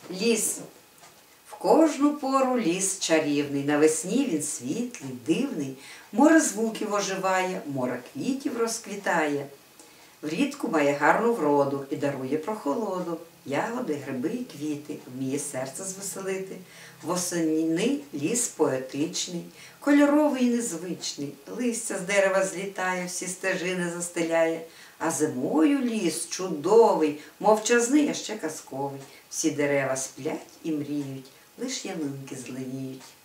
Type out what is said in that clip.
Ліс. В кожну пору ліс чарівний, навесні він світлий, дивний, море звуків оживає, море квітів розквітає. Влітку має гарну вроду і дарує прохолоду. Ягоди, гриби і квіти, вміє серце звеселити. Восени ліс поетичний, кольоровий і незвичний. Листя з дерева злітає, всі стежини застеляє. А зимою ліс чудовий, мовчазний, а ще казковий. Всі дерева сплять і мріють, лиш ялинки зеленіють.